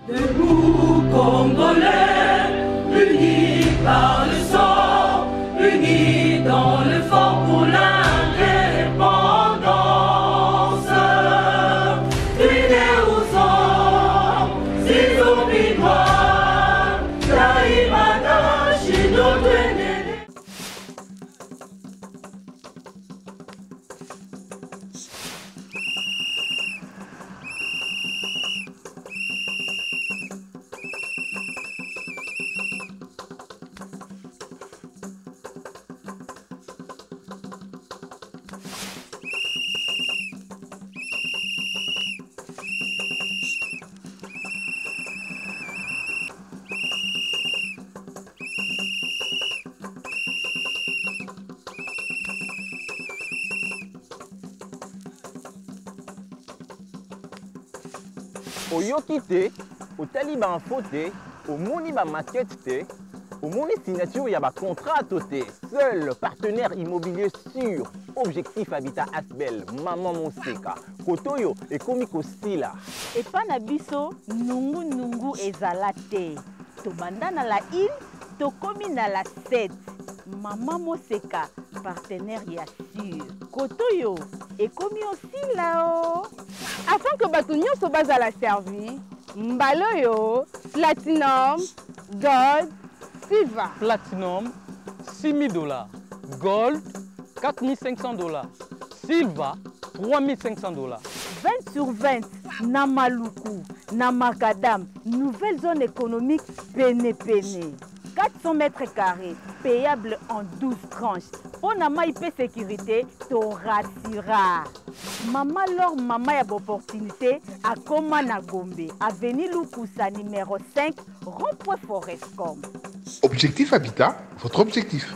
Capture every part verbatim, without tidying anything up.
Debout Congolais, unis par le sang, unis dans le fort pour l'indépendance. Unis aux hommes, ces zombies noirs, Taïmada, chez notre aîné. Oyoki te, otali ba info te, omoni ba maquette te, omoni signature ya ba contrat te. Seul partenaire immobilier sûr, Objectif Habitat Asbel, Maman Moseka, Kotoyo et Komiko Stila. Et pas na biso, nungu nungu ezala te. Tobanda na la île, tokomi na la sept. Maman Moseka, partenaire ya sûr. Kotoyo et komi aussi là-haut. Afin que bato nyonso bazala servi, mbaloyo, platinum, gold, silver. Platinum, six mille dollars. Gold, quatre mille cinq cents dollars. Silver, trois mille cinq cents dollars. vingt sur vingt, na Maluku, na Macadam, nouvelle zone économique Pene Pene. quatre cents mètres carrés, payable en douze tranches. Pour na I P sécurité, to rassura. Maman lor maman y a opportunité à Koma na Gombe, avenue Lukusa numéro cinq, rond-point Forestcom. Objectif Habitat, votre objectif.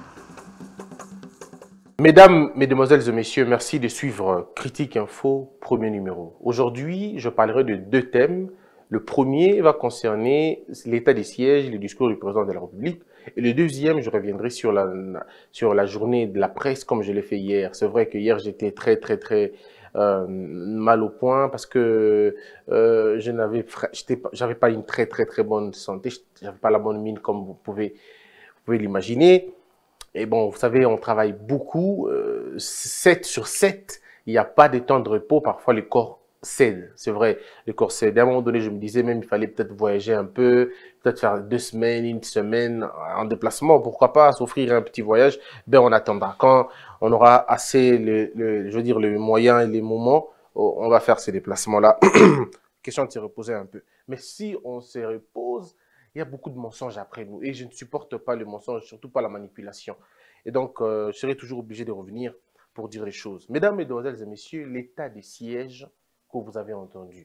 Mesdames, Mesdemoiselles et Messieurs, merci de suivre Critique Info, premier numéro. Aujourd'hui, je parlerai de deux thèmes. Le premier va concerner l'état des sièges, le discours du président de la République. Et le deuxième, je reviendrai sur la, sur la journée de la presse comme je l'ai fait hier. C'est vrai que hier, j'étais très, très, très euh, mal au point parce que euh, je n'avais j'avais pas une très, très, très bonne santé. Je n'avais pas la bonne mine comme vous pouvez, vous pouvez l'imaginer. Et bon, vous savez, on travaille beaucoup. Euh, sept sur sept, il n'y a pas de temps de repos. Parfois, le corps cède, c'est vrai, le corps cède. À un moment donné, je me disais même il fallait peut-être voyager un peu, peut-être faire deux semaines, une semaine en déplacement, pourquoi pas s'offrir un petit voyage. Ben on attendra. Quand on aura assez, le, le, je veux dire, le moyen et les moments, on va faire ces déplacements-là. Question de se reposer un peu. Mais si on se repose, il y a beaucoup de mensonges après nous et je ne supporte pas le mensonge, surtout pas la manipulation. Et donc, euh, je serai toujours obligé de revenir pour dire les choses. Mesdames, Mesdemoiselles et Messieurs, l'état des sièges que vous avez entendu.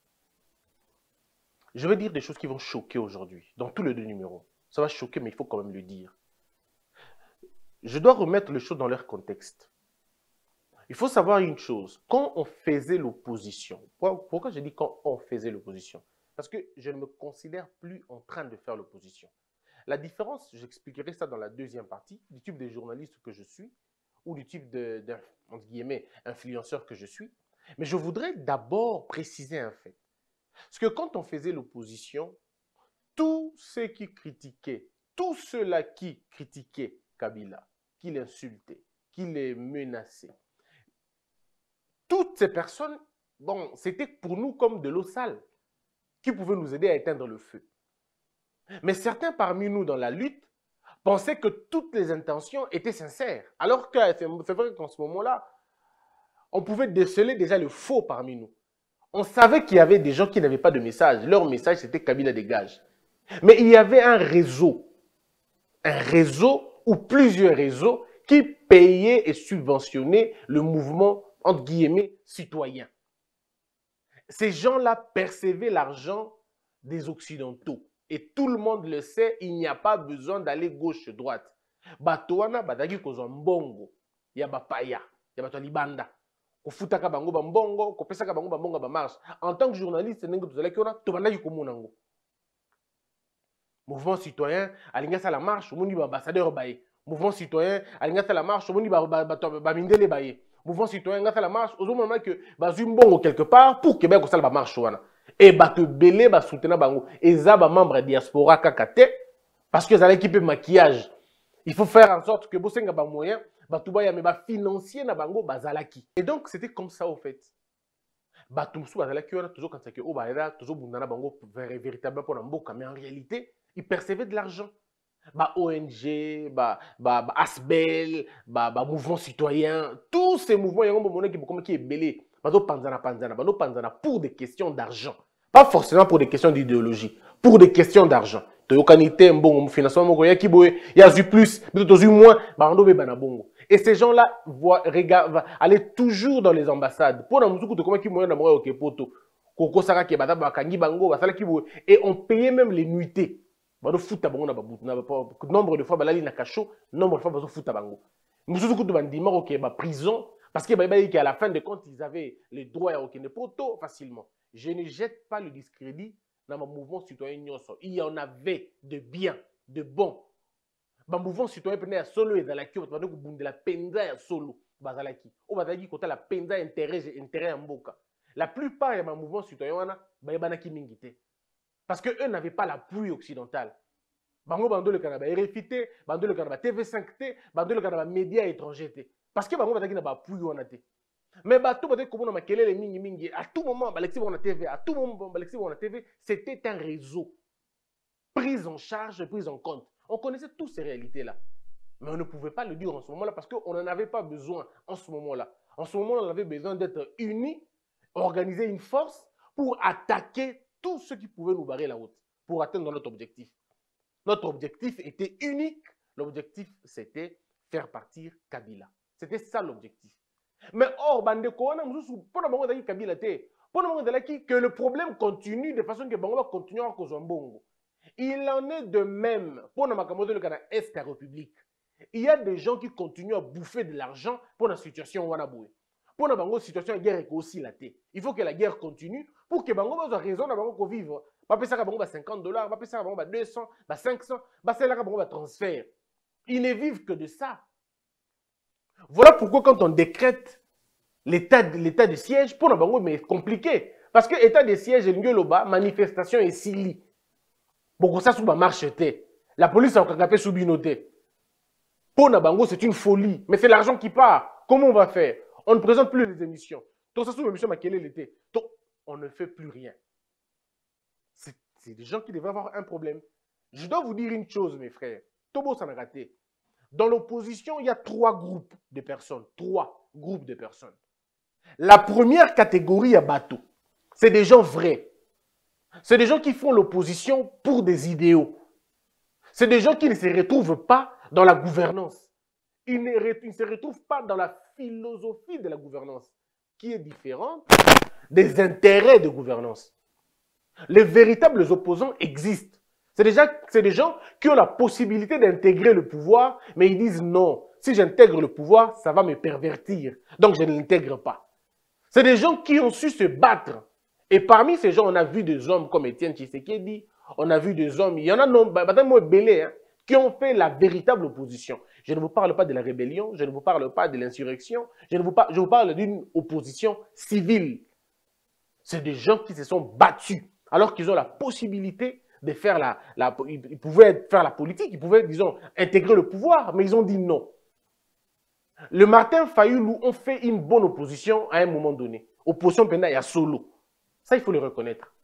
Je vais dire des choses qui vont choquer aujourd'hui, dans tous les deux numéros. Ça va choquer, mais il faut quand même le dire. Je dois remettre les choses dans leur contexte. Il faut savoir une chose. Quand on faisait l'opposition, pourquoi je dis quand on faisait l'opposition? Parce que je ne me considère plus en train de faire l'opposition. La différence, j'expliquerai ça dans la deuxième partie, du type de journaliste que je suis, ou du type de, de entre guillemets, influenceur que je suis. Mais je voudrais d'abord préciser un fait. Parce que quand on faisait l'opposition, tous ceux qui critiquaient, tous ceux-là qui critiquaient Kabila, qui l'insultaient, qui les menaçaient, toutes ces personnes, bon, c'était pour nous comme de l'eau sale, qui pouvait nous aider à éteindre le feu. Mais certains parmi nous dans la lutte pensaient que toutes les intentions étaient sincères. Alors que c'est vrai qu'en ce moment-là, on pouvait déceler déjà le faux parmi nous. On savait qu'il y avait des gens qui n'avaient pas de message. Leur message, c'était Kabila dégage. Mais il y avait un réseau. Un réseau ou plusieurs réseaux qui payaient et subventionnaient le mouvement, entre guillemets, citoyen. Ces gens-là percevaient l'argent des Occidentaux. Et tout le monde le sait, il n'y a pas besoin d'aller gauche-droite. Batouana, badagi kozo mbongo. Ya bapaya. Ya bato libanda. Kofutaka bango bambongo, kopesaka bango bambongo ba marche. En tant que journaliste, nengo tozala kiona, tobandaki komonango. Mouvement citoyen, alingasa la marche, omoni ba ambassadeur baye. Mouvement citoyen, alingasa la marche, omoni ba ba mindele baye. Mouvement citoyen, ngasa la marche, ozomona que bazui mbongo quelque part pour que ba kosala ba marche wana. Et bato belé ba soutenir bango. Et ça ba membre de diaspora kakate parce que ça l'équipe maquillage. Il faut faire en sorte que bosenga ba moyen bato ba ya me ba financier na bango bazalaki. Et donc c'était comme ça au fait. Bato musu bazalaki on a toujours quand que o ba era toujours bundana bango véritablement pour mboka mais en réalité ils percevaient de l'argent. Bah O N G, bah, bah, bah Asbel, bah, bah mouvement citoyen, tous ces mouvements, il y a un moment qui est belé. Bah panzana panzana, bah panzana pour des questions d'argent, pas forcément pour des questions d'idéologie, pour des questions d'argent. Toyokanité, bon financement, il y a qui boye, il y a eu plus, mais d'autres eu moins, bah on doit banabongo. Et ces gens-là vont aller toujours dans les ambassades. Pour nous dire comment qui moyen d'amour au Kepoto, Koko Sara qui bata bakangi bango, basala qui boye, et on payait même les nuitées. Bado futa bango na babutu na nombre de fois balali na kacho nombre de fois bazo futa bango mususu kutu bandima ok ba prison parce que ba qu'à la fin de compte ils avaient les droits à aucun poto facilement. Je ne jette pas le discrédit dans mon mouvement citoyen nyoso. Il y en avait de bien, de bon. Ba mouvement citoyen pena ya solo et dans la queue bado kubundela penza ya solo bazalaki. O bazalaki kota la penza intérêt intérêt en mboka. La plupart ya ba mouvement citoyen wana ba banaki mingité. Parce qu'eux n'avaient pas l'appui occidental. Bango bando le Canada R F I T, bando le Canada T V cinq T, bando le Canada médias étrangers. Parce que bango bataki na ba appui wana te. Mais bato bataki comme na makelele mingi mingi à tout moment balexi wana T V, à tout moment balexi wana T V, c'était un réseau prise en charge, prise en compte. On connaissait toutes ces réalités là. Mais on ne pouvait pas le dire en ce moment-là parce qu'on n'en avait pas besoin en ce moment-là. En ce moment-là, on avait besoin d'être unis, organiser une force pour attaquer tout ce qui pouvait nous barrer la route pour atteindre notre objectif. Notre objectif était unique. L'objectif, c'était faire partir Kabila. C'était ça l'objectif. Mais or, Kabila que le problème continue de façon que Bango va continuer à cause Bongo. Il en est de même pour le Ghana Est la République. Il y a des gens qui continuent à bouffer de l'argent pour la situation Wanaboué. Pour la situation de guerre aussi la thé. Il faut que la guerre continue pour que Bango ait raison de vivre. Pas ça que cinquante dollars, pas ça que deux cents, cinq cents, pas ça que transfert. Ils ne vivent que de ça. Voilà pourquoi quand on décrète l'état de siège, pour la Bango, mais c'est compliqué. Parce que l'état de siège, manifestation et sili. Pour ça, ça marche. La police a capé sous binoté. Pour la Bango, c'est une folie. Mais c'est l'argent qui part. Comment on va faire? On ne présente plus les émissions. Tout ça, sous l'émission, on ne fait plus rien. C'est des gens qui devraient avoir un problème. Je dois vous dire une chose, mes frères. Tobo s'en a raté. Dans l'opposition, il y a trois groupes de personnes. Trois groupes de personnes. La première catégorie à bateau, c'est des gens vrais. C'est des gens qui font l'opposition pour des idéaux. C'est des gens qui ne se retrouvent pas dans la gouvernance. Ils ne, ils ne se retrouvent pas dans la philosophie de la gouvernance, qui est différente des intérêts de gouvernance. Les véritables opposants existent. C'est déjà, c'est des gens qui ont la possibilité d'intégrer le pouvoir, mais ils disent non. Si j'intègre le pouvoir, ça va me pervertir. Donc je ne l'intègre pas. C'est des gens qui ont su se battre. Et parmi ces gens, on a vu des hommes comme Étienne Tshisekedi, on a vu des hommes, il y en a non, belé, hein, qui ont fait la véritable opposition. Je ne vous parle pas de la rébellion, je ne vous parle pas de l'insurrection, je, ne vous parle, je vous parle d'une opposition civile. C'est des gens qui se sont battus, alors qu'ils ont la possibilité de faire la, la... Ils pouvaient faire la politique, ils pouvaient, disons, intégrer le pouvoir, mais ils ont dit non. Le Martin Fayoulou ont fait une bonne opposition à un moment donné. Opposition pendant il y a solo. Ça, il faut le reconnaître.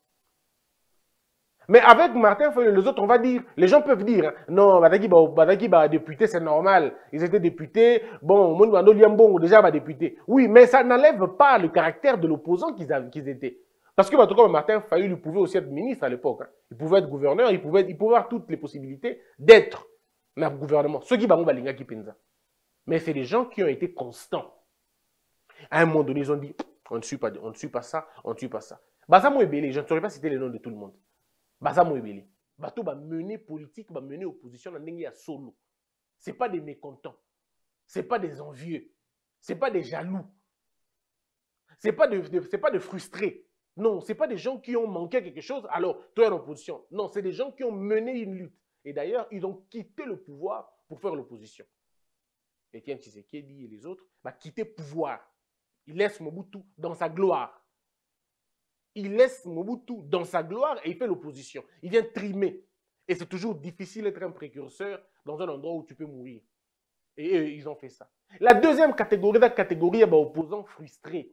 Mais avec Martin Fayoulou, les autres, on va dire, les gens peuvent dire, hein, non, Badaki, Badaki, bah, député, c'est normal. Ils étaient députés, bon, Mounouando Liambongo, déjà, va député. Oui, mais ça n'enlève pas le caractère de l'opposant qu'ils qu'ils étaient. Parce que, en tout cas, Martin Fayoulou pouvait aussi être ministre à l'époque. Hein. Il pouvait être gouverneur, il pouvait, il pouvait avoir toutes les possibilités d'être dans le gouvernement. Ceux qui vont balinga qui pensa. Mais c'est des gens qui ont été constants. À un moment donné, ils ont dit, on ne suit pas, on ne suit pas ça, on ne suit pas ça. Baza Mouébélé, je ne saurais pas citer les noms de tout le monde. Baza Mouébélé. Bato va mener politique, va mener opposition dans Nengi à solo. Ce n'est pas des mécontents. Ce n'est pas des envieux. Ce n'est pas des jaloux. Ce n'est pas de, de, c'est pas de frustrés. Non, ce n'est pas des gens qui ont manqué quelque chose, alors toi en opposition. Non, c'est des gens qui ont mené une lutte. Et d'ailleurs, ils ont quitté le pouvoir pour faire l'opposition. Étienne Tshisekedi et les autres, bah, quitter le pouvoir. Ils laissent Mobutu dans sa gloire. il laisse Mobutu dans sa gloire et il fait l'opposition. Il vient trimer. Et c'est toujours difficile d'être un précurseur dans un endroit où tu peux mourir. Et eux, ils ont fait ça. La deuxième catégorie, la catégorie opposant frustré.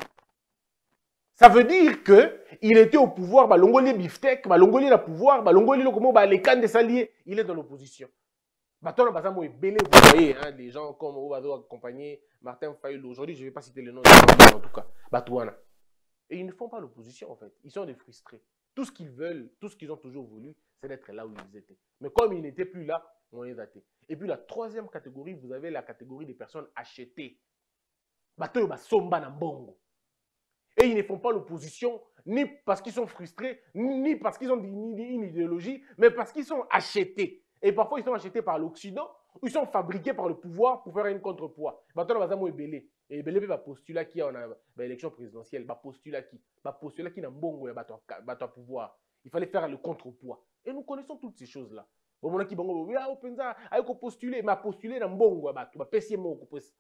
Ça veut dire qu'il était au pouvoir, bah, Longoli Biftek, bah, Longoli le pouvoir, bah, Longoli le comment, bah, les cannes des saliers, il est dans l'opposition. Bah, toi, bah, vous voyez, hein, des gens comme Obazo accompagné Martin Fayulu. Aujourd'hui, je ne vais pas citer le nom de gens, en tout cas. Batouana. Et ils ne font pas l'opposition, en fait. Ils sont des frustrés. Tout ce qu'ils veulent, tout ce qu'ils ont toujours voulu, c'est d'être là où ils étaient. Mais comme ils n'étaient plus là, on les a été. Et puis la troisième catégorie, vous avez la catégorie des personnes achetées. Bateau, bah, somba na mbongo. Et ils ne font pas l'opposition, ni parce qu'ils sont frustrés, ni parce qu'ils ont une idéologie, mais parce qu'ils sont achetés. Et parfois, ils sont achetés par l'Occident, ou ils sont fabriqués par le pouvoir pour faire un contrepoids. Bateau, bah, ça, Ebele. Et Ebele va postuler qui en élection présidentielle, va postuler qui, va postuler qui n'a mbongo ya bateau pouvoir. Il fallait faire le contrepoids. Et nous connaissons toutes ces choses-là. Au moment qui bango, oui, ah, pensa, aïe ko postuler, mais postuler dans mbongo bateau, bah, pessier moko pesi.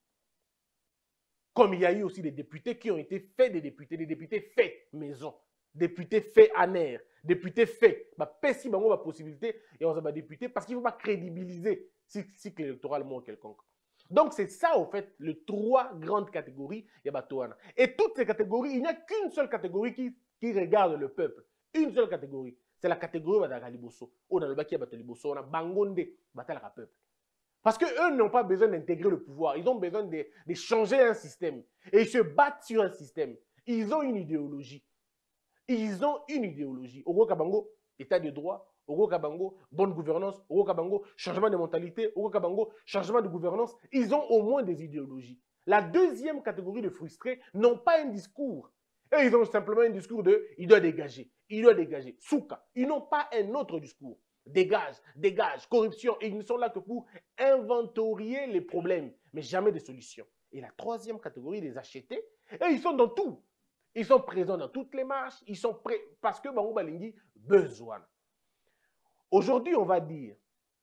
Comme il y a eu aussi des députés qui ont été faits des députés, des députés faits maison, députés faits aner, députés faits. Bah, pesi bango la possibilité et on va député parce qu'il ne faut pas crédibiliser le cycle électoralement quelconque. Donc c'est ça au fait, les trois grandes catégories, il y a et toutes ces catégories, il n'y a qu'une seule catégorie qui, qui regarde le peuple. Une seule catégorie. C'est la catégorie de Liboso. Ou dans le baki de Liboso, on a Bangonde, Batal peuple. Parce qu'eux n'ont pas besoin d'intégrer le pouvoir. Ils ont besoin de, de changer un système. Et ils se battent sur un système. Ils ont une idéologie. Ils ont une idéologie. Oro Kabango, état de droit. Oro Kabango, bonne gouvernance. Oro Kabango, changement de mentalité. Oro Kabango, changement de gouvernance. Ils ont au moins des idéologies. La deuxième catégorie de frustrés n'ont pas un discours. Et ils ont simplement un discours de « il doit dégager, il doit dégager ». Souka, ils n'ont pas un autre discours. Dégage, dégage, corruption. Et ils ne sont là que pour inventorier les problèmes, mais jamais des solutions. Et la troisième catégorie, les achetés, et ils sont dans tout. Ils sont présents dans toutes les marches, ils sont prêts parce que Bango Balingi besoin. Aujourd'hui, on va dire,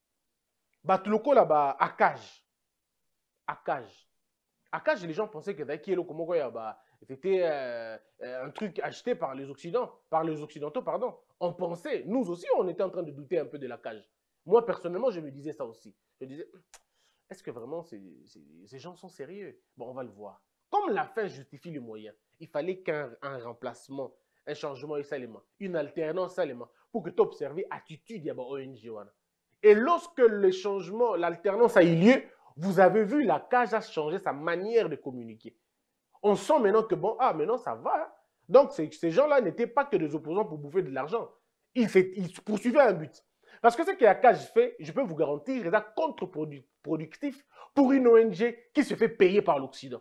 Batuloko là-bas, à cage. À cage. À cage, les gens pensaient que c'était euh, un truc acheté par les Occidentaux, par les Occidentaux, pardon. On pensait, nous aussi, on était en train de douter un peu de la cage. Moi, personnellement, je me disais ça aussi. Je disais, est-ce que vraiment ces, ces, ces gens sont sérieux? Bon, on va le voir. Comme la fin justifie les moyens, il fallait qu'un remplacement, un changement seulement, une alternance seulement, pour que tu observes l'attitude de l'O N G. Et lorsque le changement, l'alternance a eu lieu, vous avez vu, la cage a changé sa manière de communiquer. On sent maintenant que, bon, ah, maintenant ça va. Donc, ces gens-là n'étaient pas que des opposants pour bouffer de l'argent. Ils, ils poursuivaient un but. Parce que ce que la cage fait, je peux vous garantir, c'est contre-productif pour une O N G qui se fait payer par l'Occident.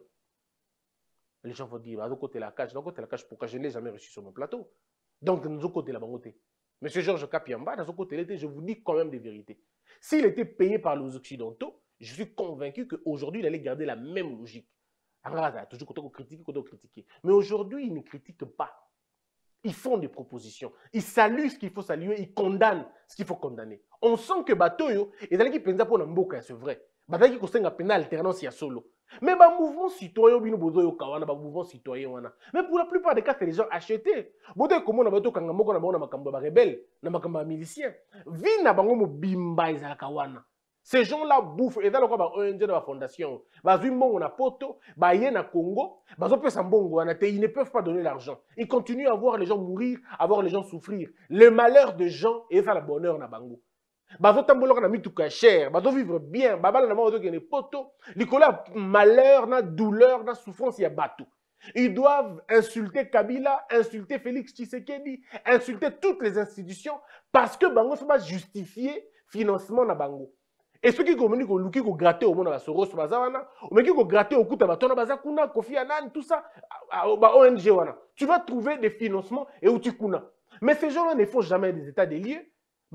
Les gens vont dire, bah, de côté la cage, de côté la cage, pourquoi je ne l'ai jamais reçu sur mon plateau? Donc, de notre côté, la bangote. Monsieur Georges Kapiamba, de son côté, je vous dis quand même des vérités. S'il était payé par les Occidentaux, je suis convaincu qu'aujourd'hui, il allait garder la même logique. Toujours quand on critique, quand on critique. Mais aujourd'hui, ils ne critiquent pas. Ils font des propositions. Ils saluent ce qu'il faut saluer. Ils condamnent ce qu'il faut condamner. On sent que Batoyo, et d'ailleurs, qui pense pour Namboka, c'est vrai. Bataille qui conseille une alternance, il y a solo. Mais le mouvement citoyen, il y a un mouvement citoyen. Mais pour la plupart des cas, c'est les gens achetés. Bataille comme on a bateau quand on a un rebelle, on a un milicien. Vie n'a pas de bimba, ils ont ces gens-là bouffent. Et dans le cas de l'O N G de la fondation, ils ont un poto, ils ont un Congo, ils ne peuvent pas donner l'argent. Ils continuent à voir les gens mourir, à voir les gens souffrir. Le malheur des gens, et ça, le bonheur na bango. Bazo tambolo na mituka cher, bazo vivre bien, babala na bazo gagner poto, likola malheur na douleur na souffrance ya batou. Ils doivent insulter Kabila, insulter Félix Tshisekedi, insulter toutes les institutions parce que bango faut pas justifier financement na bango. Et ceux qui communiquent au Luki, qui gratter au monde à Soros, mais qui gratter au Kouta, Bazakuna, Kofi Annan, tout ça, O N G. Tu vas trouver des financements et où tu kuna. Mais ces gens-là ne font jamais des états des lieux.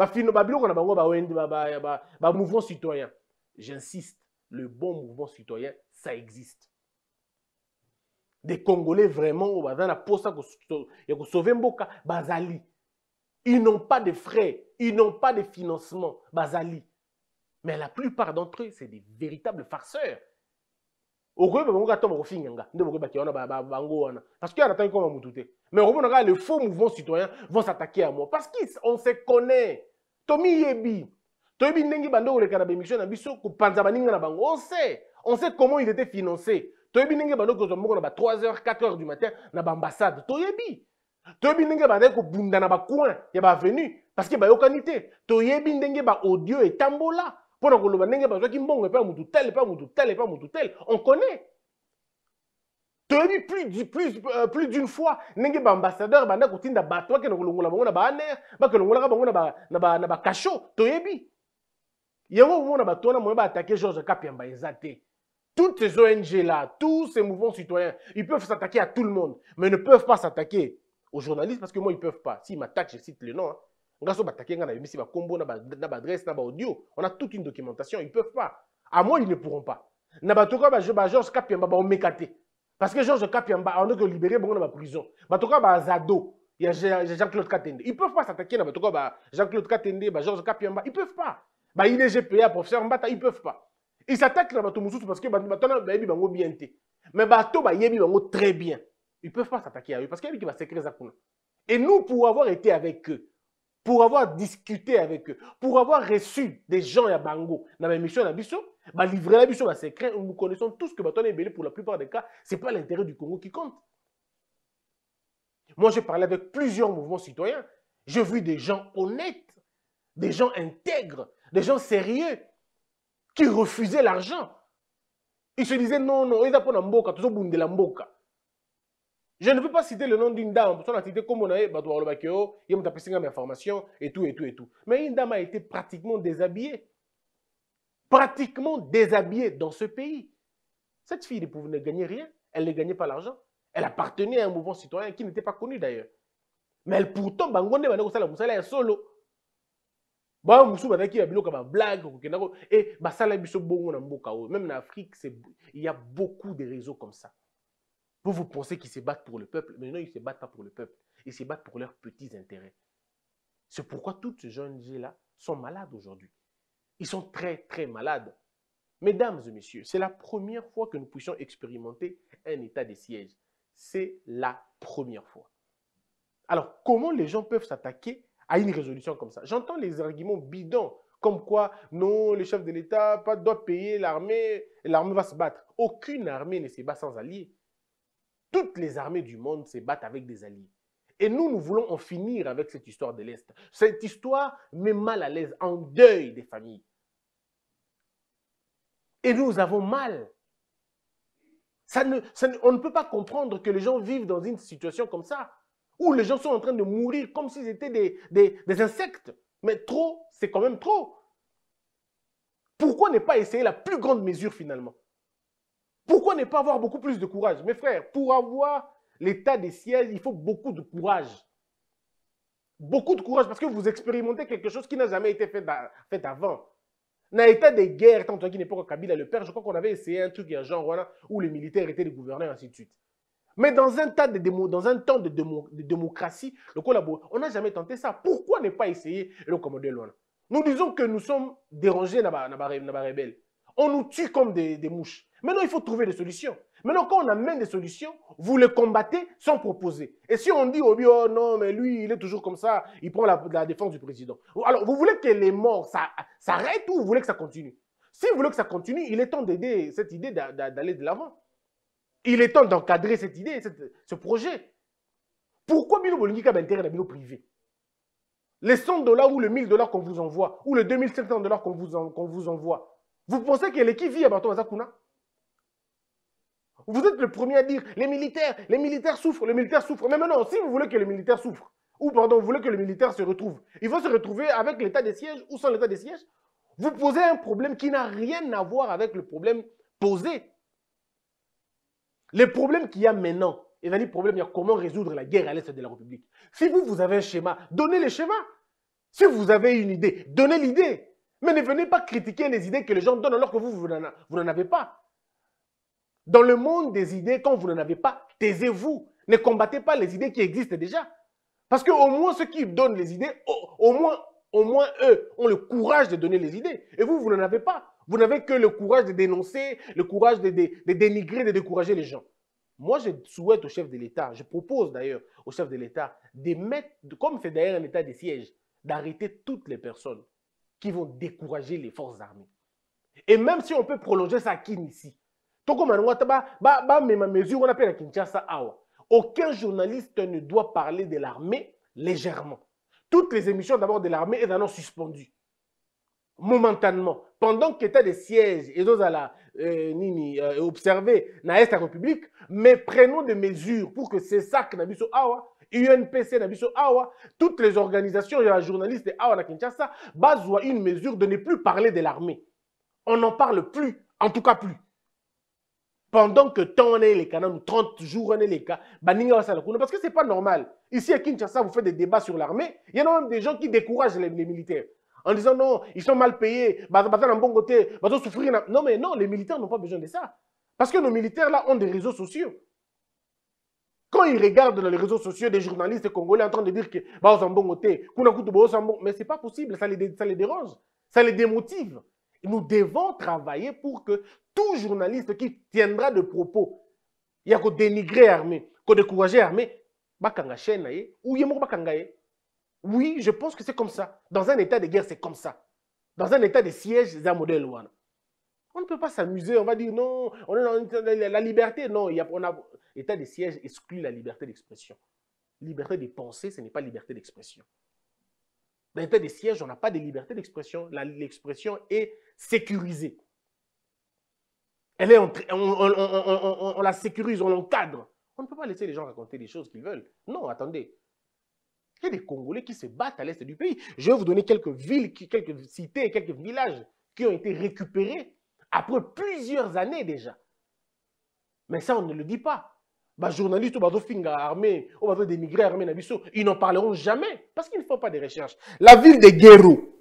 Mouvement citoyen. J'insiste, le bon mouvement citoyen, ça existe. Des Congolais vraiment, au sauver Mboka, Bazali. Ils n'ont pas de frais, ils n'ont pas de financement, Bazali. Mais la plupart d'entre eux, c'est des véritables farceurs. okoyeba bango kata bakofinyanga nde bokoyeba ki wana bango wana parce que anataki koma mutu te mais okomona les faux mouvements citoyens vont s'attaquer à moi parce qu'on se connaît tomi yebi toyebi ndenge bando koleka na bémission na biso kopanza baninga na bango on sait on sait comment il était financé toyebi ndenge bando kozwa mbongo na ba trois heures quatre heures du matin na baambassade toyebi toyebi ndenge bandaki kobunda na bacoin ya baavenue parce que bayokani te toyebi ndenge baaudio etambola mpona koloba ndenge bazwaki mbongo epa mutu tel epa mutu tel epa mutu tel on connaît toyebi plus, plus, euh, plus d'une fois ndenge baambassadeur banda kotinda bato bakende kolongola bango na baaner bakelongolaka bango na bakasho toyebi yango omona bato wana moye baattaquer Georges Kapiamba eza te. Toutes ces O N G là, tous ces mouvements citoyens, ils peuvent s'attaquer à tout le monde, mais ne peuvent pas s'attaquer aux journalistes parce que moi ils peuvent pas. S'ils m'attaquent, je cite le nom. Hein. On a toute une documentation, ils ne peuvent pas. À moi, ils ne pourront pas. Georges Kapiamba, on mécaté. Parce que Georges Kapiamba, on a libéré dans la prison. Zado, il y a Jean-Claude Katende. Ils ne peuvent pas s'attaquer à Jean-Claude Katende, Georges Kapiamba. Ils ne peuvent pas. Il est G P A, professeur Mbata, ils ne peuvent pas. Ils s'attaquent à Bato Moussous parce que Bato Bango bien. Mais Bato Bango très bien. Ils ne peuvent pas s'attaquer à eux parce qu'il y a des secrets à Kuna. Et nous, pour avoir été avec eux, pour avoir discuté avec eux, pour avoir reçu des gens à Bango dans la mission à Bisso, bah livrer la mission à secret, nous connaissons tous que Baton est belé pour la plupart des cas, ce n'est pas l'intérêt du Congo qui compte. Moi, j'ai parlé avec plusieurs mouvements citoyens. J'ai vu des gens honnêtes, des gens intègres, des gens sérieux, qui refusaient l'argent. Ils se disaient non, non, ils ont mboka, tous ont la mboka. Je ne peux pas citer le nom d'une dame, parce qu'on a cité comme on a dit, il m'a tapé mes informations et tout, et tout, et tout. Mais une dame a été pratiquement déshabillée. Pratiquement déshabillée dans ce pays. Cette fille ne gagnait rien, elle ne gagnait pas l'argent. Elle appartenait à un mouvement citoyen qui n'était pas connu d'ailleurs. Mais elle pourtant, Bangonde elle est solo. Bah, Moussou Badaki a bilo comme blague et Basala Biso Bongo Namboka. Même en Afrique, il y a beaucoup de réseaux comme ça. Vous, vous pensez qu'ils se battent pour le peuple, mais non, ils ne se battent pas pour le peuple. Ils se battent pour leurs petits intérêts. C'est pourquoi toutes ces jeunes gens-là sont malades aujourd'hui. Ils sont très, très malades. Mesdames et messieurs, c'est la première fois que nous puissions expérimenter un état de siège. C'est la première fois. Alors, comment les gens peuvent s'attaquer à une résolution comme ça? J'entends les arguments bidons, comme quoi, non, le chef de l'État doit payer l'armée, et l'armée va se battre. Aucune armée ne se bat sans alliés. Toutes les armées du monde se battent avec des alliés. Et nous, nous voulons en finir avec cette histoire de l'Est. Cette histoire met mal à l'aise, en deuil des familles. Et nous avons mal. Ça ne, ça ne, on ne peut pas comprendre que les gens vivent dans une situation comme ça, où les gens sont en train de mourir comme s'ils étaient des, des, des insectes. Mais trop, c'est quand même trop. Pourquoi ne pas essayer la plus grande mesure finalement? Pourquoi ne pas avoir beaucoup plus de courage? Mes frères, pour avoir l'état des sièges, il faut beaucoup de courage. Beaucoup de courage parce que vous expérimentez quelque chose qui n'a jamais été fait, fait avant. Dans l'état des guerres, tant qu'il n'est pas Kabila le père, je crois qu'on avait essayé un truc genre voilà, où les militaires étaient les gouverneurs et ainsi de suite. Mais dans un, tas de démo, dans un temps de, démo, de démocratie, le collabo, on n'a jamais tenté ça. Pourquoi ne pas essayer le commander loin? Nous disons que nous sommes dérangés dans la rebelle. On nous tue comme des, des mouches. Maintenant, il faut trouver des solutions. Maintenant, quand on amène des solutions, vous les combattez sans proposer. Et si on dit, oh, oh non, mais lui, il est toujours comme ça, il prend la, la défense du président. Alors, vous voulez que les morts s'arrêtent ou vous voulez que ça continue? Si vous voulez que ça continue, il est temps d'aider cette idée d'aller de l'avant. Il est temps d'encadrer cette idée, cette, ce projet. Pourquoi Bilo Bolingi a intérêt à Bilo privé? Les cent dollars ou les mille dollars qu'on vous envoie, ou les deux mille cinq cents dollars qu'on vous, en, qu'on vous envoie, vous pensez que l'équipe vit à Bato Azakuna? Vous êtes le premier à dire, les militaires, les militaires souffrent, les militaires souffrent. Mais maintenant, si vous voulez que les militaires souffrent, ou pardon, vous voulez que les militaires se retrouvent, il faut se retrouver avec l'état des sièges ou sans l'état des sièges. Vous posez un problème qui n'a rien à voir avec le problème posé. Les problèmes qu'il y a maintenant, et le problème, il y a comment résoudre la guerre à l'est de la République. Si vous, vous avez un schéma, donnez le schéma. Si vous avez une idée, donnez l'idée. Mais ne venez pas critiquer les idées que les gens donnent alors que vous, vous n'en avez pas. Dans le monde des idées, quand vous n'en avez pas, taisez-vous. Ne combattez pas les idées qui existent déjà. Parce qu'au moins ceux qui donnent les idées, au, au, moins, au moins eux ont le courage de donner les idées. Et vous, vous n'en avez pas. Vous n'avez que le courage de dénoncer, le courage de, de, de dénigrer, de décourager les gens. Moi, je souhaite au chef de l'État, je propose d'ailleurs au chef de l'État, de mettre, comme c'est d'ailleurs un état de siège, d'arrêter toutes les personnes qui vont décourager les forces armées. Et même si on peut prolonger ça à Kin ici, mesure on appelle à Kinshasa Awa. Aucun journaliste ne doit parler de l'armée légèrement. Toutes les émissions d'abord de l'armée sont suspendues. Momentanément. Pendant que l'état de siège et d'autres à la euh, nini euh, observer dans la République, mais prenons des mesures pour que c'est ça que Nabiso Awa, U N P C Nabiso Awa, toutes les organisations et les journalistes de Awa na Kinshasa, basent une mesure de ne plus parler de l'armée. On n'en parle plus, en tout cas plus. Pendant que tant on est les cas, nous trente jours on est les cas, parce que c'est pas normal. Ici à Kinshasa, vous faites des débats sur l'armée, il y en a même des gens qui découragent les, les militaires. En disant non, ils sont mal payés, bah, bah, bah, bon côté, bah, souffrir. Non, mais non, les militaires n'ont pas besoin de ça. Parce que nos militaires là ont des réseaux sociaux. Quand ils regardent dans les réseaux sociaux des journalistes congolais en train de dire que bah, bon côté, mais c'est pas possible, ça les, ça les dérange, ça les démotive. Nous devons travailler pour que tout journaliste qui tiendra de propos, il y a qu'à dénigrer l'armée, qu'à décourager l'armée, bah, kanga chaîne, ou il y a pas kanga. Oui, je pense que c'est comme ça. Dans un état de guerre, c'est comme ça. Dans un état de siège, c'est un modèle. On ne peut pas s'amuser, on va dire non, on a la liberté. Non, il y a, on a, l'état de siège exclut la liberté d'expression. Liberté de penser, ce n'est pas liberté d'expression. Dans l'état de siège, on n'a pas de liberté d'expression. L'expression est sécurisée. Elle est on, on, on, on, on, on la sécurise, on l'encadre. On ne peut pas laisser les gens raconter des choses qu'ils veulent. Non, attendez. Il y a des Congolais qui se battent à l'est du pays. Je vais vous donner quelques villes, quelques cités, quelques villages qui ont été récupérés après plusieurs années déjà. Mais ça, on ne le dit pas. Les journalistes, armés, dénigrés, armés, ils n'en parleront jamais parce qu'ils ne font pas de recherches. La ville de Guéro,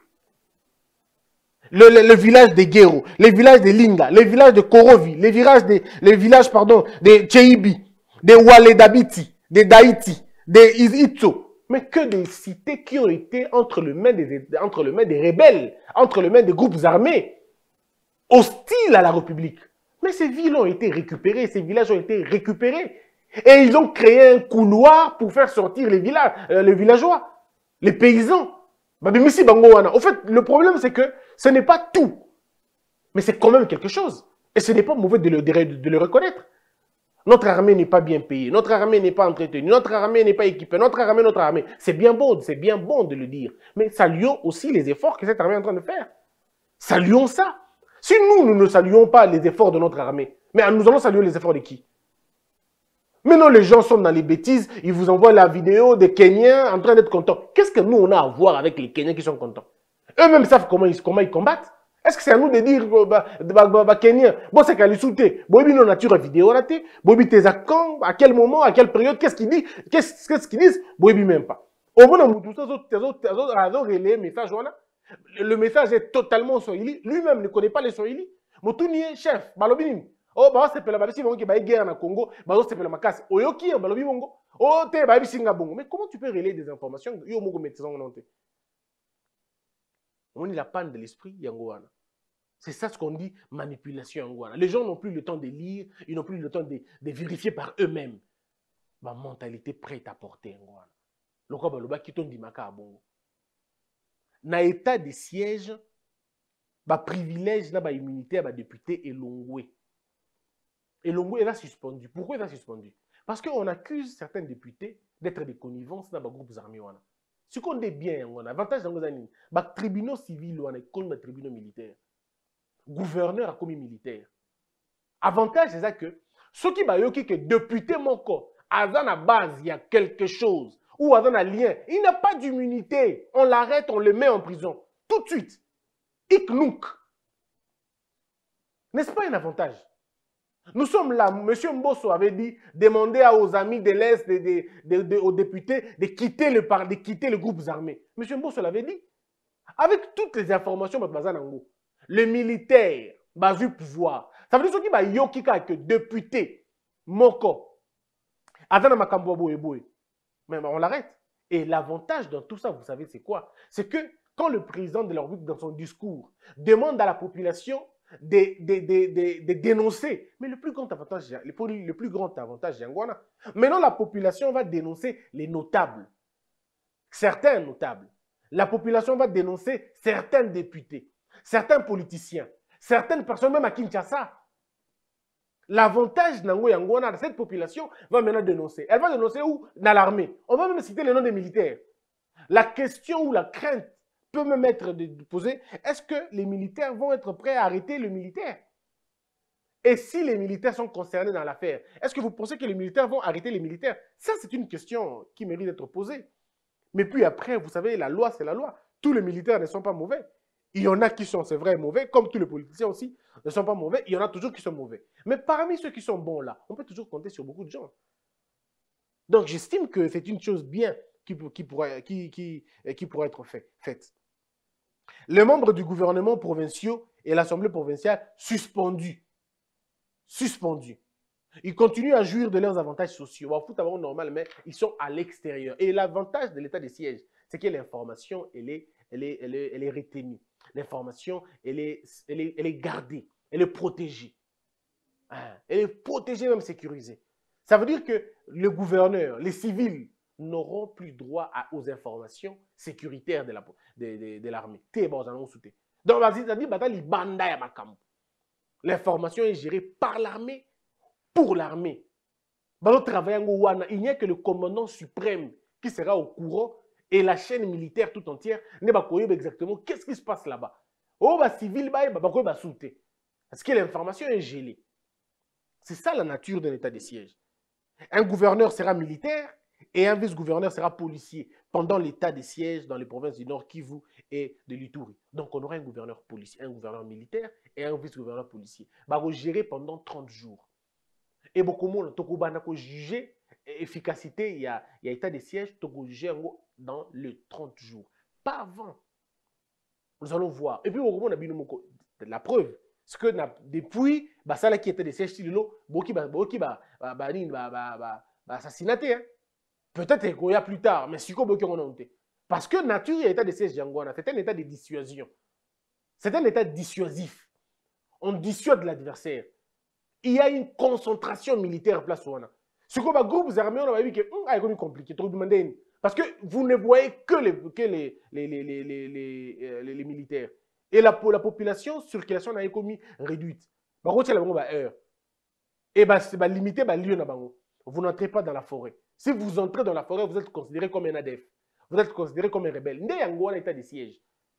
le, le, le village de Guéro, les villages de Linga, les villages de Korovi, les villages de, les villages, pardon, de Tcheibi, de Waledabiti, de Daïti, de Izitso. Mais que des cités qui ont été entre les mains des, entre les mains des rebelles, entre les mains des groupes armés, hostiles à la République. Mais ces villes ont été récupérées, ces villages ont été récupérés. Et ils ont créé un couloir pour faire sortir les, villages, euh, les villageois, les paysans. Au fait, le problème, c'est que ce n'est pas tout. Mais c'est quand même quelque chose. Et ce n'est pas mauvais de le, de, de le reconnaître. Notre armée n'est pas bien payée, notre armée n'est pas entretenue, notre armée n'est pas équipée, notre armée, notre armée. C'est bien beau, c'est bien bon de le dire. Mais saluons aussi les efforts que cette armée est en train de faire. Saluons ça. Si nous, nous ne saluons pas les efforts de notre armée, mais nous allons saluer les efforts de qui? Maintenant, les gens sont dans les bêtises, ils vous envoient la vidéo des Kenyans en train d'être contents. Qu'est-ce que nous, on a à voir avec les Kenyans qui sont contents? Eux-mêmes savent comment ils, comment ils combattent. Est-ce que c'est à nous de dire, bah, bah, bah, bah, Kenya, bon, c'est qu'à l'issouté, bobi non nature vidéo raté, bobi tes à quand, à quel moment, à quelle période, qu'est-ce qu'ils disent, qu'est-ce qu'est-ce qu'ils disent, bobi même pas. Au moins, on tout ça, les messages, voilà. Le message est totalement swahili, lui-même ne connaît pas les swahili. Moutounie, chef, balobini. Oh, bah, c'est pas la babisi, bon, qui va guerre na Congo, bah, c'est pas la macasse. Oyoki, balobi bongo. Oh, t'es babisi nga bongo. Mais comment tu peux relayer des informations, yo, mogo, médecin, non, t'es. On est la panne de l'esprit, Yangoana. C'est ça ce qu'on dit, manipulation Yangoana. Les gens n'ont plus le temps de lire, ils n'ont plus le temps de, de vérifier par eux-mêmes. Ma mentalité prête à porter Yangoana. Le quoi baloba qui tombe dimaka à bongo. Na état de siège, ba privilège, na ba immunité, ba député et l'ongoué. Et l'ongoué est suspendu. Pourquoi il est suspendu? Parce qu'on accuse certains députés d'être des connivences dans les groupes armés. Ce qu'on dit bien, on a avantage dans les tribunaux civils, on est comme les tribunaux militaires. Gouverneur comme militaire. Avantage, c'est ça que ceux qui ont que député mon corps, à la base, il y a quelque chose, ou à un lien, il n'a pas d'immunité. On l'arrête, on le met en prison. Tout de suite. Iknouk. N'est-ce pas un avantage? Nous sommes là, M. Mbosso avait dit, demander aux amis de l'Est, de, de, de, de, aux députés, de quitter le, de quitter les groupes armés. M. Mbosso l'avait dit. Avec toutes les informations, les militaires, basu pouvoir. Ça veut dire ce qui va yokika que député, moko, adana makambo boye boye. Mais on l'arrête. Et l'avantage dans tout ça, vous savez, c'est quoi? C'est que quand le président de la République, dans son discours, demande à la population de, de, de, de, de dénoncer. Mais le plus grand avantage, le plus, le plus grand avantage, Yangwana. Maintenant, la population va dénoncer les notables. Certains notables. La population va dénoncer certains députés, certains politiciens, certaines personnes, même à Kinshasa. L'avantage Nango Yangwana, cette population va maintenant dénoncer. Elle va dénoncer où? Dans l'armée. On va même citer le nom des militaires. La question ou la crainte peut me mettre de poser, est-ce que les militaires vont être prêts à arrêter le militaire? Et si les militaires sont concernés dans l'affaire, est-ce que vous pensez que les militaires vont arrêter les militaires? Ça, c'est une question qui mérite d'être posée. Mais puis après, vous savez, la loi, c'est la loi. Tous les militaires ne sont pas mauvais. Il y en a qui sont, c'est vrai, mauvais, comme tous les politiciens aussi ne sont pas mauvais. Il y en a toujours qui sont mauvais. Mais parmi ceux qui sont bons là, on peut toujours compter sur beaucoup de gens. Donc, j'estime que c'est une chose bien qui, qui, pourrait, qui, qui, qui pourrait être fait, faite. Les membres du gouvernement provincial et l'Assemblée provinciale suspendus. Suspendus. Ils continuent à jouir de leurs avantages sociaux. En foot, normal, mais ils sont à l'extérieur. Et l'avantage de l'état de siège, c'est que l'information, elle est, elle est, elle est, elle est retenue. L'information, elle est, elle, est, elle est gardée. Elle est protégée. Elle est protégée, même sécurisée. Ça veut dire que le gouverneur, les civils, n'auront plus droit à, aux informations sécuritaires de l'armée. De, de, de l'armée. Donc, l'information est gérée par l'armée, pour l'armée. Il n'y a que le commandant suprême qui sera au courant et la chaîne militaire tout entière ne va pas savoir exactement qu'est-ce qui se passe là-bas. Civil, parce que l'information est gelée. C'est ça la nature d'un état de siège. Un gouverneur sera militaire et un vice-gouverneur sera policier pendant l'état de siège dans les provinces du Nord, Kivu et de l'Ituri. Donc, on aura un gouverneur policier, un gouverneur militaire et un vice-gouverneur policier. Bah, on va gérer pendant trente jours. Et beaucoup de monde, on va juger l'efficacité, il y a état de siège, on va juger dans les trente jours. Pas avant. Nous allons voir. Et puis, on a la preuve. C'est que depuis, bah, ça là qui était des sièges, il y a assassinaté. Peut-être qu'il y a plus tard, mais si on a parce que nature, il y a état de siège Yangwana, c'est un état de dissuasion. C'est un état dissuasif. On dissuade l'adversaire. Il y a une concentration militaire place où on a. Ce qu'on va groupe armés, on va dire que c'est compliqué, trop demandé. Parce que vous ne voyez que les, que les, les, les, les, les, les, les, les militaires. Et la, la population, circulation a été réduite. Par contre, il y a heure. Et c'est limité, vous n'entrez pas dans la forêt. Si vous entrez dans la forêt, vous êtes considéré comme un A D F. Vous êtes considéré comme un rebelle. Ndé yango un état de siège.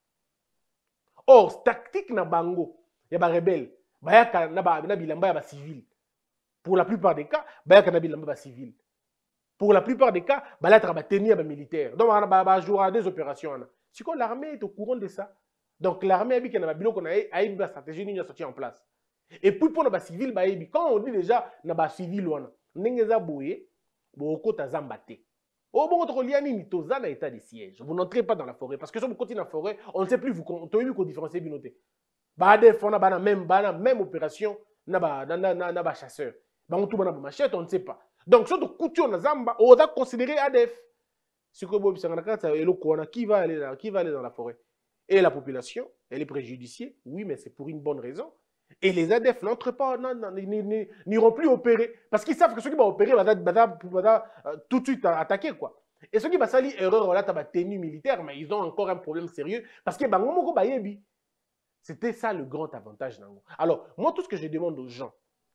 Or, tactique na bango, il y a des rebelles. Bayaka na bilamba ya ba civil. Pour la plupart des cas, bayaka na bilamba ba civil. Pour la plupart des cas, bayaka ba tenir ba militaire. Donc on va jouer des opérations. Si l'armée est au courant de ça. Donc l'armée a dit qu'il y a une stratégie qui est sortie en place. Et puis pour les civils, quand on dit déjà na ba civil wana, ndengeza boye, boko tazambate. Oh bon, votre lien ni toza na état de siège. Vous n'entrez pas dans la forêt parce que si vous continuez dans la forêt, on ne sait plus vous vous différencier binoté. Ba def on a ba même ba même opération na ba na na na ba chasseur. Ba on tout ba na machette, on ne sait pas. Donc sur de couture na zamba, on va considérer A D F. Ce que Bob Sanganaka et le Kouana qui va aller dans qui va aller dans la forêt. Et la population, elle est préjudiciée, oui, mais c'est pour une bonne raison. Et les A D F n'entrent pas, n'iront plus opérer. Parce qu'ils savent que ceux qui vont opérer vont tout de suite attaquer, quoi. Et ceux qui vont salir erreur, là, tu as tenue militaire, mais ils ont encore un problème sérieux. Parce que c'était ça le grand avantage. Alors, moi, tout ce que je demande aux gens,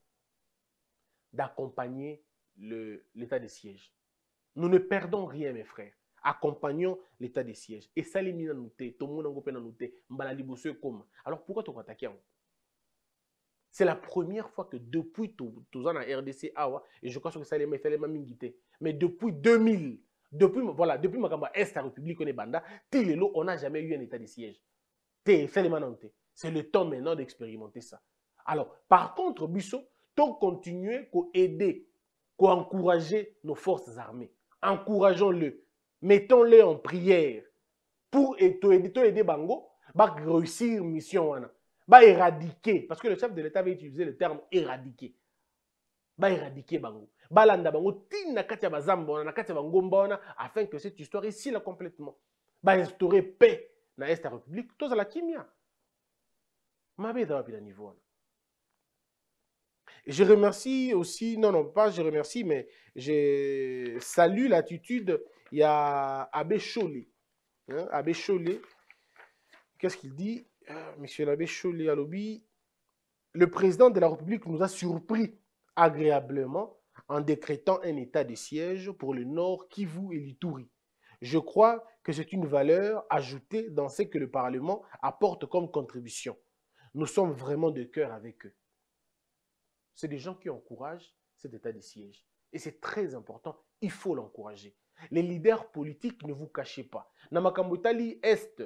d'accompagner l'état de siège. Nous ne perdons rien, mes frères. Accompagnons l'état de siège. Et ça, les mines noté, tout le monde a noté, comme. Alors, pourquoi tu vas attaquer? C'est la première fois que depuis tout ans en R D C, et je crois que ça les mingité. Mais depuis deux mille, depuis voilà, depuis ma Est la République on est banda, on n'a jamais eu un état de siège. C'est le temps maintenant d'expérimenter ça. Alors, par contre, Bissot, tant continuer qu'à aider, qu'à encourager nos forces armées. Encourageons-le. Mettons-les en prière pour aider, aider Bango à réussir mission. Bah éradiquer, parce que le chef de l'État avait utilisé le terme éradiquer. Bah éradiquer Bango. Bah landa Bango, tina katia bazamba, na katia bangomba, afin que cette histoire ici là complètement. Bah instaurer paix dans l'Est de la République, tout ça la kimia. Et je remercie aussi, non, non, pas je remercie, mais je salue l'attitude. Il y a Abbé Chollet. Hein, Abbé Chollet, qu'est-ce qu'il dit? euh, Monsieur l'abbé Chollet à lobby, le président de la République nous a surpris agréablement en décrétant un état de siège pour le Nord, Kivu et l'Ituri. Je crois que c'est une valeur ajoutée dans ce que le Parlement apporte comme contribution. Nous sommes vraiment de cœur avec eux. C'est des gens qui encouragent cet état de siège. Et c'est très important, il faut l'encourager. Les leaders politiques, ne vous cachez pas. Namakambutali Est,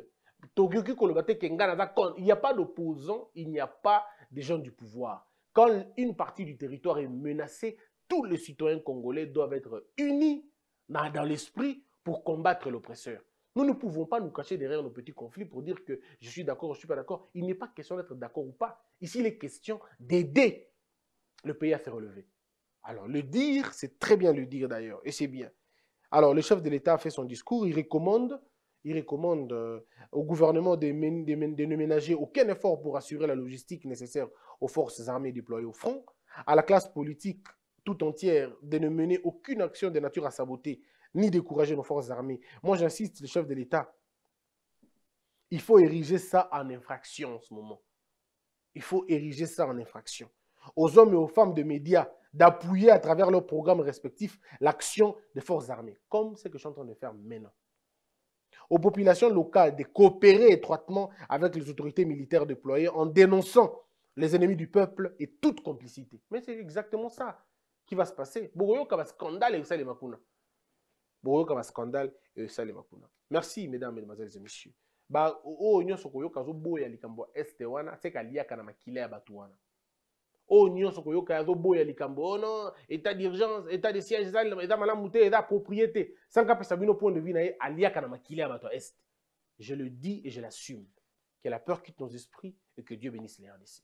il n'y a pas d'opposants, il n'y a pas de gens du pouvoir. Quand une partie du territoire est menacée, tous les citoyens congolais doivent être unis dans l'esprit pour combattre l'oppresseur. Nous ne pouvons pas nous cacher derrière nos petits conflits pour dire que je suis d'accord ou je ne suis pas d'accord. Il n'est pas question d'être d'accord ou pas. Ici, il est question d'aider le pays à se relever. Alors, le dire, c'est très bien le dire d'ailleurs, et c'est bien. Alors, le chef de l'État a fait son discours, il recommande, il recommande euh, au gouvernement de, de, de, de ne ménager aucun effort pour assurer la logistique nécessaire aux forces armées déployées au front, à la classe politique tout entière de ne mener aucune action de nature à saboter ni décourager nos forces armées. Moi, j'insiste, le chef de l'État, il faut ériger ça en infraction en ce moment. Il faut ériger ça en infraction. Aux hommes et aux femmes de médias d'appuyer à travers leurs programmes respectifs l'action des forces armées, comme ce que je suis en train de faire maintenant. Aux populations locales de coopérer étroitement avec les autorités militaires déployées en dénonçant les ennemis du peuple et toute complicité. Mais c'est exactement ça qui va se passer. Bogoyoka va scandale et ça les makuna. Bogoyoka va scandale et ça les makuna. Merci mesdames, mesdemoiselles et messieurs. Ba o nyoso koyoka zo boya likambo este wana seka liaka na makile ya batu wana. O nyonso koyoka yazo boya likambo ono état d'urgence, état de siège, état malamu te, état propriété. Sans ka pesa bino point de vue na ye aliaka na makile ya batu est. Je le dis et je l'assume. Que la peur quitte nos esprits et que Dieu bénisse les R D C.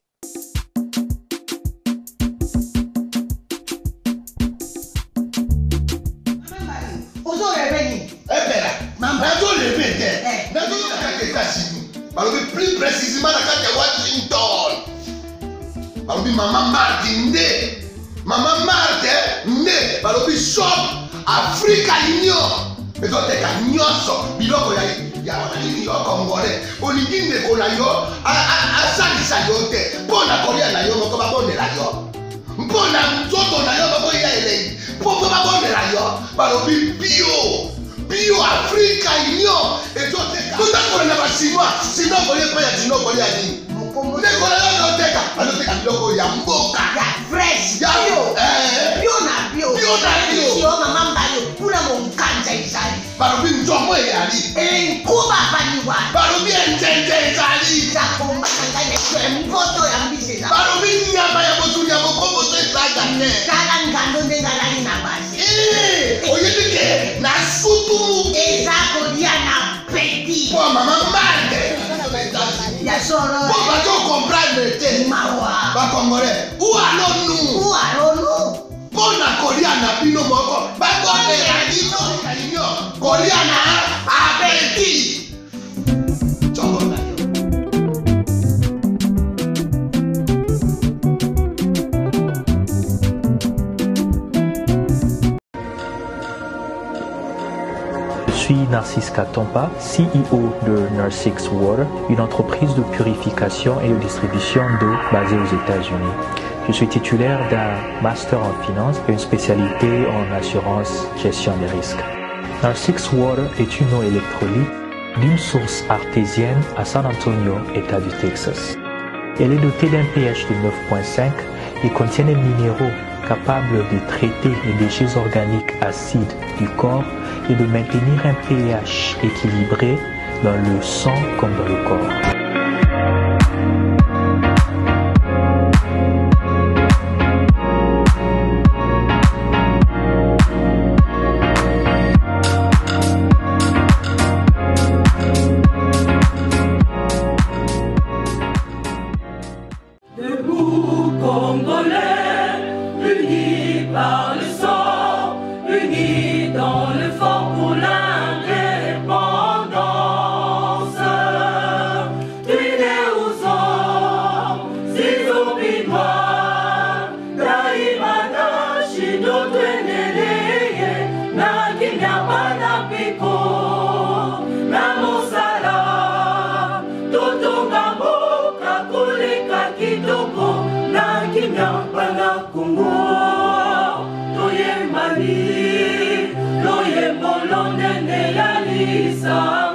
Plus précisément dans Washington. Balobi Maman Martin Nde. Maman Martin Nde. Balobi shop Africa Union. Mais donc t'es qu'à nyonso. Biloko ya ya wanani yo congolais. Olingi ne kona yo. A a a sali sali te. Bona kolia na yo moko ba bonela yo. Mbona mtoto na yo babo ya ele. Popo ba bonela yo. Balobi bio. Bio Africa Union. Et donc t'es qu'à. Tout à fait na ba chinois. Sinon kolia pa ya chinois kolia ni. Ndeko na yo teka, anoteka biloko ya mboka. Ya fresh. Ya bio. Eh. Bio na bio. Bio na bio. Bio mama mbayo. Kuna monkanja izali. Balobi njomo yali. Eh, kuba baniwa. Balobi enjenje izali. Zakomba kangane kwe mpoto ya mbise. Balobi nyama ya botu ya mokombo to izaga ne. Kala ngando ndenga lali na basi. Eh, oyedike na sutu. Ezako dia na petit. Kwa mama mbande. Ya solo. Pour pas qu'on comprenne te. Mawa. Ba congolais. Où allons-nous? Où allons-nous? Pona Koliana bino moko. Ba bonela dino kalinyo. Koliana abeti. Chongo na yo. Je suis Narcisse Katompa, C E O de Narsix Water, une entreprise de purification et de distribution d'eau basée aux États-Unis. Je suis titulaire d'un master en finance et une spécialité en assurance gestion des risques. Narsix Water est une eau électrolyte d'une source artésienne à San Antonio, État du Texas. Elle est dotée d'un pH de neuf virgule cinq et contient des minéraux capables de traiter les déchets organiques acides du corps et de maintenir un pH équilibré dans le sang comme dans le corps. Debout Congolais, unis par le sang, unis dans le fort pour l'indépendance. Bana Congo, Toye Mali, Loye Bolonde ne ya Lisa.